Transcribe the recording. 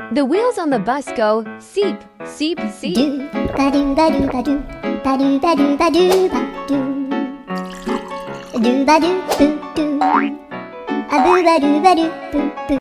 The wheels on the bus go seep, seep, seep. Do ba do ba do ba do ba do ba do ba do ba do do ba do boo do a boo ba do boo boo.